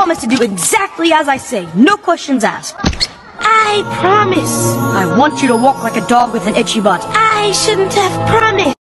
promise to do exactly as I say. No questions asked. I promise. I want you to walk like a dog with an itchy butt. I shouldn't have promised.